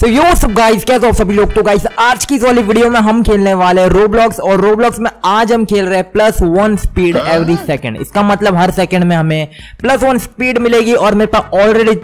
तो यो सब गाइस, कैसे हो सभी लोग। तो गाइस आज की इस वाली वीडियो में हम खेलने वाले हैं रोब्लॉक्स, और रोब्लॉक्स में आज हम खेल रहे हैं +1 स्पीड एवरी सेकंड। इसका मतलब हर सेकंड में हमें +1 स्पीड मिलेगी, और मेरे पास ऑलरेडी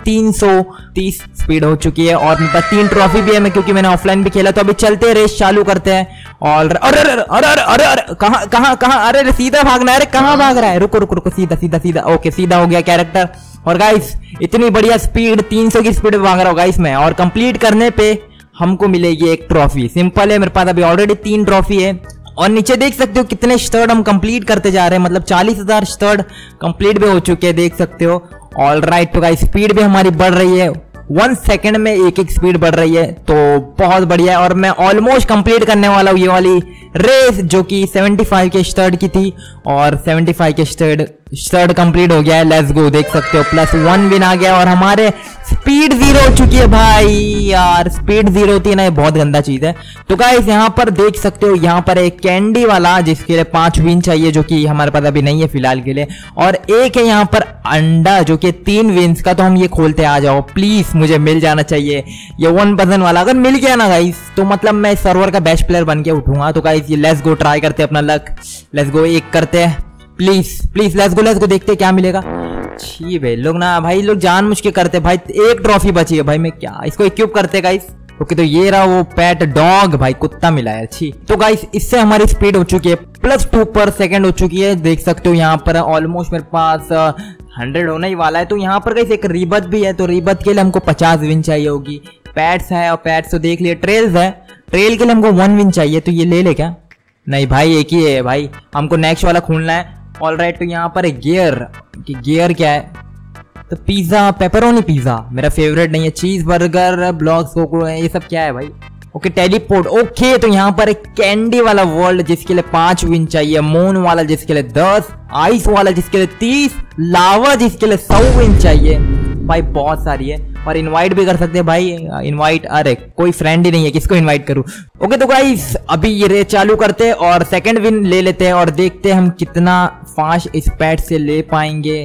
330 स्पीड हो चुकी है, और मेरे पास 3 ट्रॉफी भी है मैं, क्योंकि मैंने ऑफलाइन भी खेला। तो अभी चलते हैं, रेस चालू करते हैं। और अरे अरे अरे अरे अरे कहां कहां कहां, अरे सीधा भागना है। अरे कहां भाग रहा है, रुको रुको रुको, सीधा सीधा सीधा, ओके सीधा हो गया कैरेक्टर। और गाइस इतनी बढ़िया स्पीड, 300 की स्पीड में भाग रहा हूँ गाइस मैं, और कंप्लीट करने पे हमको मिलेगी एक ट्रॉफी। सिंपल है, मेरे पास अभी ऑलरेडी 3 ट्रॉफी है। और नीचे देख सकते हो कितने स्टर्ड हम कंप्लीट करते जा रहे हैं, मतलब 40,000 स्टर्ड कंप्लीट भी हो चुके हैं, देख सकते हो। ऑल राइट, तो गाइस स्पीड भी हमारी बढ़ रही है, 1 सेकंड में एक स्पीड बढ़ रही है, तो बहुत बढ़िया है। और मैं ऑलमोस्ट कंप्लीट करने वाला हूँ ये वाली रेस, जो कि 75 के स्टर्ड की थी, और 75 के स्टर्ड कंप्लीट हो गया है। लेट्स गो, देख सकते हो +1 विन आ गया, और हमारे स्पीड 0 हो चुकी है भाई। यार स्पीड 0 होती है ना, ये बहुत गंदा चीज है। तो गाइस यहाँ पर देख सकते हो, यहाँ पर एक कैंडी वाला जिसके लिए 5 विन चाहिए, जो कि हमारे पास अभी नहीं है फिलहाल के लिए, और एक है यहाँ पर अंडा जो कि 3 विन्स का। तो हम ये खोलते आ जाओ प्लीज, मुझे मिल जाना चाहिए ये 1% वाला। अगर मिल गया ना गाइस, तो मतलब मैं सर्वर का बेस्ट प्लेयर बन के उठूंगा। तो गाइस ये लेट्स गो, ट्राई करते हैं अपना लक। लेट्स गो, एक करते हैं प्लीज प्लीज, लेट्स गो देखते हैं क्या मिलेगा। छी भाई लोग ना, भाई लोग जान मुझ के करते भाई। एक ट्रॉफी बची है भाई, मैं क्या इसको इक्विप करते गाइस। ओके, तो ये रहा वो पेट डॉग, भाई कुत्ता मिला है। अच्छी, तो गाइस इससे हमारी स्पीड हो चुकी है +2 पर सेकंड हो चुकी है। देख सकते हो यहाँ पर ऑलमोस्ट मेरे पास 100 होने ही वाला है। तो यहाँ पर गाइस एक रिबत भी है, तो रिबत के लिए हमको 50 विन चाहिए होगी। पैट्स है, और पैट्स तो देख लिए। ट्रेल्स है, ट्रेल के लिए हमको 1 विन चाहिए। तो ये ले ले क्या? नहीं भाई, एक ही है भाई, हमको नेक्स्ट वाला खोलना है। ऑल राइट, तो यहाँ पर गियर, गियर क्या है? तो पिज्जा, पेपरोनी पिज्जा मेरा फेवरेट नहीं है। चीज बर्गर, ब्लॉक्स, कोको, ये सब क्या है भाई? Okay, teleport. ओके, तो यहाँ पर एक कैंडी वाला वर्ल्ड जिसके लिए 5 विन चाहिए, मून वाला जिसके लिए 10, आइस वाला जिसके लिए 30, लावा जिसके लिए 100 विन चाहिए। भाई बहुत सारी है, और इनवाइट भी कर सकते हैं भाई। इनवाइट, अरे कोई फ्रेंड ही नहीं है, किसको इनवाइट करूं। ओके, तो गाइस अभी ये रेस चालू करते हैं, और सेकंड विन ले लेते हैं, और देखते हैं हम कितना फास्ट इस पैट से ले पाएंगे।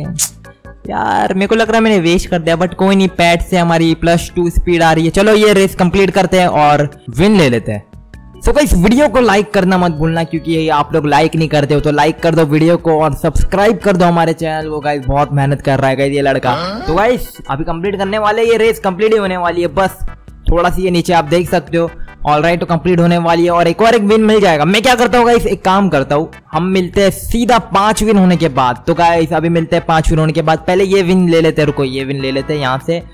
यार मेरे को लग रहा है मैंने वेस्ट कर दिया, बट कोई नहीं, पैट से हमारी +2 स्पीड आ रही है। चलो ये रेस कंप्लीट करते हैं और विन ले लेते हैं। तो गाइस वीडियो को लाइक करना मत भूलना, क्योंकि आप लोग लाइक नहीं करते हो। तो लाइक कर दो वीडियो को, और सब्सक्राइब कर दो हमारे चैनल को। गाइस बहुत मेहनत कर रहा है गाइस ये लड़का। तो गाइस अभी कंप्लीट करने वाले, ये रेस कंप्लीट ही होने वाली है, बस थोड़ा सी ये नीचे आप देख सकते हो। ऑल राइट, तो कंप्लीट होने वाली है, और एक और एक विन मिल जाएगा। मैं क्या करता हूँ गाइस, एक काम करता हूँ, हम मिलते हैं सीधा 5 विन होने के बाद। तो गाइस अभी मिलते हैं 5 विन होने के बाद। पहले ये विन ले लेते हैं, रुको ये विन ले लेते हैं, यहाँ से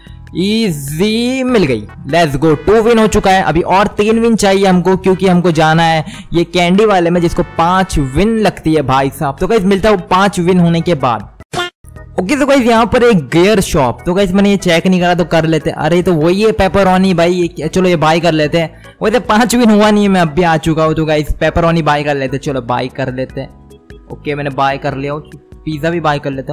इजी मिल गई। लेट्स गो, 2 विन हो चुका है। अभी और 3 विन चाहिए हमको, क्योंकि हमको जाना है ये कैंडी वाले में जिसको 5 विन लगती है भाई साहब। तो गाइस मिलता हूँ 5 विन होने के बाद। ओके, तो गाइस यहाँ पर एक गियर शॉप, तो गाइस मैंने ये चेक नहीं करा, तो कर लेते। अरे तो वही है पेपरोनी भाई, चलो ये बाय कर लेते हैं। वैसे 5 विन हुआ नहीं है, मैं अब भी आ चुका हूँ। तो गाइस पेपरोनी बाय कर लेते, चलो बाय कर लेते हैं। ओके मैंने बाय कर लिया हूँ, पिज्जा भी बाय कर लेता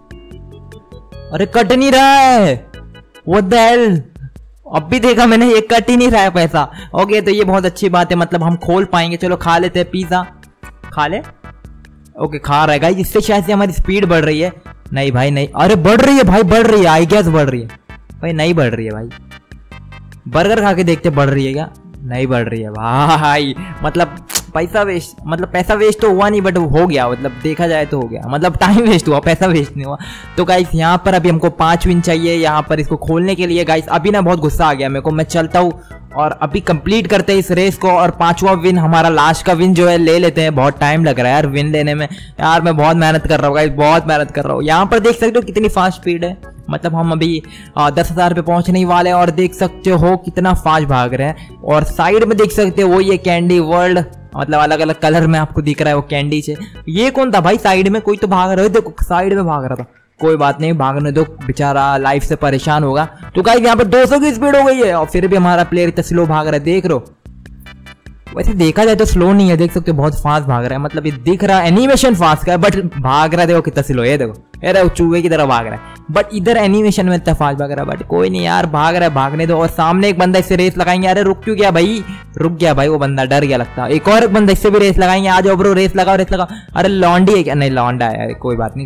हूँ। अरे कट नहीं रहा है, व्हाट द हेल, अब भी देखा मैंने, ये कट ही नहीं रहा है पैसा। ओके, तो ये बहुत अच्छी बात है, मतलब हम खोल पाएंगे। चलो खा लेते हैं पिज्जा, खा ले। ओके खा रहा है गाइस, इससे शायद से हमारी स्पीड बढ़ रही है। नहीं भाई नहीं, अरे बढ़ रही है भाई, बढ़ रही है, आई गेस बढ़ रही है भाई। नहीं बढ़ रही है भाई, बर्गर खा के देखते बढ़ रही है क्या? नहीं बढ़ रही है भाई, मतलब पैसा वेस्ट, मतलब पैसा वेस्ट तो हुआ नहीं, बट हो गया, मतलब देखा जाए तो हो गया, मतलब टाइम वेस्ट हुआ, पैसा वेस्ट नहीं हुआ। तो गाइस यहाँ पर अभी हमको 5 विन चाहिए यहाँ पर इसको खोलने के लिए। गाइस अभी ना बहुत गुस्सा आ गया मेरे को, मैं चलता हूँ और अभी कंप्लीट करते हैं इस रेस को, और 5वां विन, हमारा लास्ट का विन जो है ले लेते हैं। बहुत टाइम लग रहा है यार विन लेने में, यार मैं बहुत मेहनत कर रहा हूँ गाइस, बहुत मेहनत कर रहा हूँ। यहाँ पर देख सकते हो कितनी फास्ट स्पीड है, मतलब हम अभी 10,000 पे पहुंचने वाले हैं, और देख सकते हो कितना फास्ट भाग रहे हैं। और साइड में देख सकते हो वो ये कैंडी वर्ल्ड, मतलब अलग अलग कलर में आपको दिख रहा है वो कैंडी से। ये कौन था भाई साइड में, कोई तो भाग रहा है, देखो साइड में भाग रहा था। कोई बात नहीं, भागने दो, बेचारा लाइफ से परेशान होगा। तो गाइस यहाँ पर 200 की स्पीड हो गई है, और फिर भी हमारा प्लेयर इतना स्लो भाग रहा है, देख लो। वैसे देखा जाए तो स्लो नहीं है, देख सकते हो बहुत फास्ट भाग रहा है, मतलब ये दिख रहा है एनिमेशन फास्ट का है, बट भाग रहा है देखो कितना स्लो है। देखो यार चूहे की तरह भाग रहा है, बट इधर एनिमेशन में इतना फास्ट भाग रहा है। बट कोई नहीं यार, भाग रहा है, भागने दो। और सामने एक बंदा इससे रेस लगाएंगे। अरे रुक क्यों गया भाई, रुक गया भाई, वो बंदा डर गया लगता है। एक और एक बंदा इससे भी रेस लगाएंगे, आ जाओ ब्रो, रेस लगाओ रेस लगाओ। अरे लॉन्डी है क्या? नहीं लॉन्डा है, कोई बात नहीं गाइस।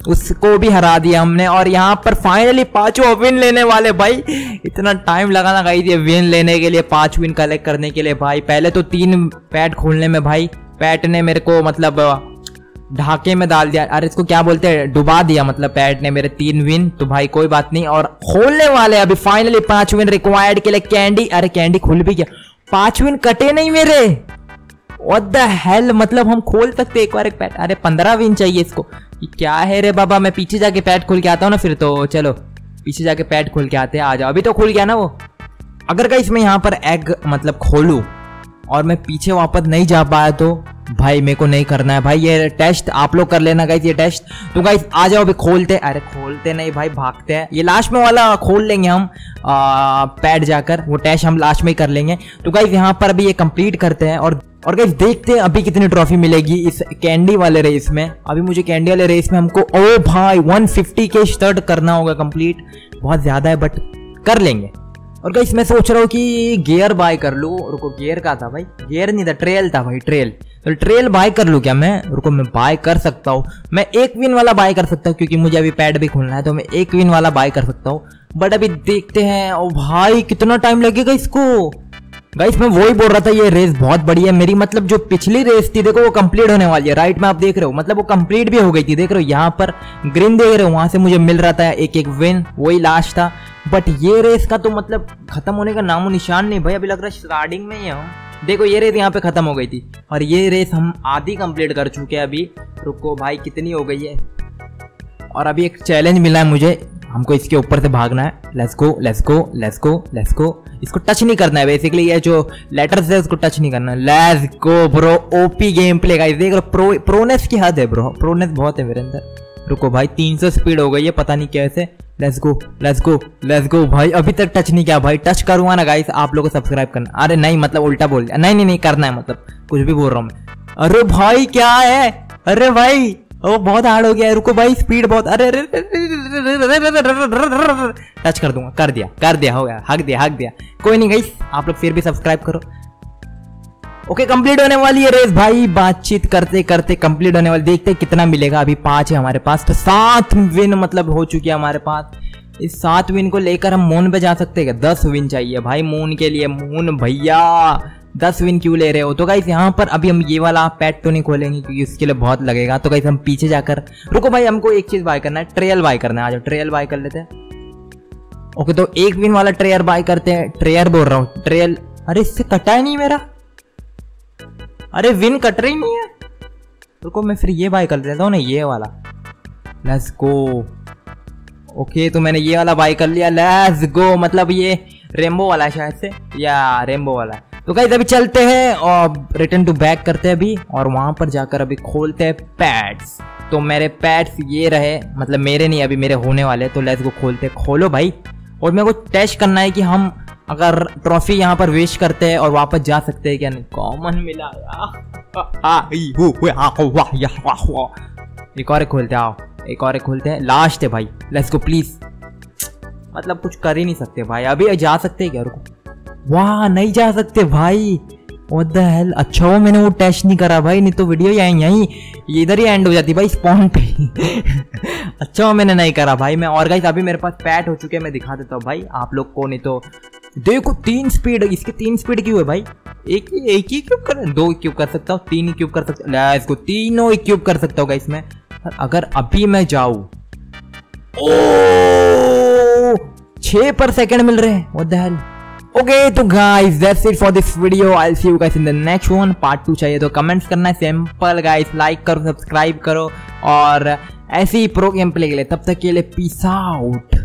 उसको भी हरा दिया हमने। और यहाँ पर फाइनली 5वां विन लेने वाले भाई। इतना टाइम लगा ना गाइस ये विन लेने के लिए, 5 विन कलेक्ट करने के लिए भाई। पहले तो 3 पैट खोलने में भाई पैट ने मेरे को मतलब ढाके में डाल दिया, अरे इसको क्या बोलते हैं, डुबा दिया मतलब पैट ने मेरे 3 विन। तो भाई कोई बात नहीं, और खोलने वाले अभी फाइनली 5 विन रिक्वायर्ड के लिए कैंडी। अरे कैंडी खुल भी गया, 5 विन कटे नहीं मेरे। व्हाट द हेल, मतलब हम खोल सकते एक बार एक पैट। अरे 15 विन चाहिए इसको, ये क्या है रे बाबा। मैं पीछे जाके पैट खोल के आता हूँ ना फिर, तो चलो पीछे जाके पैट खोल के आते हैं। आ जाओ, अभी तो खुल गया ना वो। अगर गाइस मैं यहाँ पर एग मतलब खोलूं और मैं पीछे वापस नहीं जा पाया तो भाई मेरे को नहीं करना है भाई। ये टेस्ट आप लोग कर लेना गाइस, ये टेस्ट। तो गाइस आ जाओ अभी खोलते। अरे खोलते नहीं भाई, भागते हैं। ये लास्ट में वाला खोल लेंगे हम पैड जाकर, वो टेस्ट हम लास्ट में ही कर लेंगे। तो गाइस यहाँ पर अभी ये कंप्लीट करते हैं और गाइस देखते हैं अभी कितनी ट्रॉफी मिलेगी इस कैंडी वाले रेस में। अभी मुझे कैंडी वाले रेस में हमको ओ भाई 150 के स्टार्ट करना होगा कंप्लीट। बहुत ज्यादा है बट कर लेंगे। और गाइस मैं सोच रहा हूँ कि गियर बाय कर लूँ। रुको, गियर का था भाई, गियर नहीं था, ट्रेल था भाई, ट्रेल। तो ट्रेल बाय कर लूँ क्या मैं? रुको मैं बाय कर सकता हूँ, मैं 1 विन वाला बाय कर सकता हूँ क्योंकि मुझे अभी पैड भी खोलना है, तो मैं 1 विन वाला बाय कर सकता हूँ। बट अभी देखते हैं। ओ भाई कितना टाइम लगेगा इसको। गाइस मैं वही बोल रहा था, ये रेस बहुत बड़ी है मेरी। मतलब जो पिछली रेस थी देखो वो कंप्लीट होने वाली है, राइट में आप देख रहे हो, मतलब वो कंप्लीट भी हो गई थी। देख रहे हो यहाँ पर ग्रीन देख रहे हो, वहां से मुझे मिल रहा था एक विन, वही लास्ट था। बट ये रेस का तो मतलब खत्म होने का नामो निशान नहीं भाई। अभी लग रहा है स्टार्टिंग में ही है। देखो ये रेस यहाँ पे खत्म हो गई थी और ये रेस हम आधी कंप्लीट कर चुके हैं अभी। रुको भाई कितनी हो गई है। और अभी एक चैलेंज मिला है मुझे, हमको इसके ऊपर से भागना है। Let's go let's go let's go let's go. इसको टच नहीं करना है बेसिकली, ये जो लेटर्स है उसको टच नहीं करना है। Let's go bro, OP game play guys. देख रहे हो प्रोनेस की हद है ब्रो, प्रोनेस बहुत है मेरे अंदर। रुको भाई 300 स्पीड हो गई है, पता नहीं कैसे। Let's go let's go let's go भाई। अभी तक टच नहीं किया भाई, टच करूंगा ना गाइस आप लोगों को सब्सक्राइब करना। अरे नहीं मतलब उल्टा बोल दिया, नहीं करना है, मतलब कुछ भी बोल रहा हूँ मैं। अरे भाई क्या है, अरे भाई ओ बहुत हार्ड हो गया है। रुको भाई स्पीड बहुत, अरे टच कर दूंगा, कर दिया हो गया, हक दिया। कोई नहीं गाइस आप लोग फिर भी सब्सक्राइब करो। ओके कंप्लीट होने वाली है रेस भाई, बातचीत करते करते कंप्लीट होने वाली। देखते कितना मिलेगा। अभी 5 है हमारे पास, तो 7 विन मतलब हो चुकी है हमारे पास। इस 7 विन को लेकर हम मून पे जा सकते हैं क्या? 10 विन चाहिए भाई मून के लिए। मून भैया 10 विन क्यों ले रहे हो? तो गाइस यहाँ पर अभी हम ये वाला पैट तो नहीं खोलेंगे क्योंकि उसके लिए बहुत लगेगा। तो गाइस हम पीछे जाकर, रुको भाई हमको एक चीज बाय करना है, ट्रेयल बाय करना है। आ जाओ ट्रेयल बाय कर लेते हैं। ओके तो 1 विन वाला ट्रेयर बाय करते हैं। ट्रेयर बोल रहा हूँ, ट्रेयल। अरे इससे कटा ही नहीं मेरा, अरे विन कट रही नहीं है। रुको मैं फिर ये बाय कर लेता हूँ ना, ये वाला। Let's go. ओके तो मैंने ये वाला बाय कर लिया। लेट्स गो, मतलब ये रेम्बो वाला है शायद से, या रेम्बो वाला है। तो गाइस अभी चलते हैं और रिटर्न टू बैक करते हैं अभी, और वहां पर जाकर अभी खोलते हैं पैड्स। तो मेरे पैड्स ये रहे, मतलब मेरे नहीं अभी मेरे होने वाले। तो लेट्स गो खोलते, खोलो भाई। और मेरे को टेस्ट करना है कि हम अगर ट्रॉफी यहाँ पर वेस्ट करते हैं और वापस जा सकते हैं क्या नहीं। कॉमन मिला एक और खोलते हैं, आओ एक और खोलते हैं, लास्ट है भाई। लेट्स गो प्लीज, मतलब कुछ कर ही नहीं सकते भाई। अभी जा सकते हैं क्या? रुको, वाह नहीं जा सकते भाई। What the hell. अच्छा वो मैंने वो टेस्ट नहीं करा भाई, नहीं तो वीडियो यहीं इधर ही एंड हो जाती भाई स्पॉन पे। अच्छा वो मैंने नहीं करा भाई मैं। और गाइस अभी मेरे पास पैट हो चुके हैं, मैं दिखा देता हूँ भाई आप लोग को। नहीं तो देखो 3 स्पीड, इसके 3 स्पीड क्यों है भाई? एक ही क्यूब कर, 2 क्यूब कर सकता हूँ, 3 क्यूब कर सकता हूँ। इसको तीनों क्यूब कर सकता हूँ गाइस मैं। अगर अभी मैं जाऊँ, ओ 6 पर सेकंड मिल रहे हैं। What the hell. ओके तो guys that's it for this video. I will see you guys in the next one. Part 2 चाहिए तो कमेंट्स करना है, सिंपल गाइस। लाइक करो, सब्सक्राइब करो और ऐसे ही प्रो गेम प्ले के लिए। तब तक के लिए पीस आउट।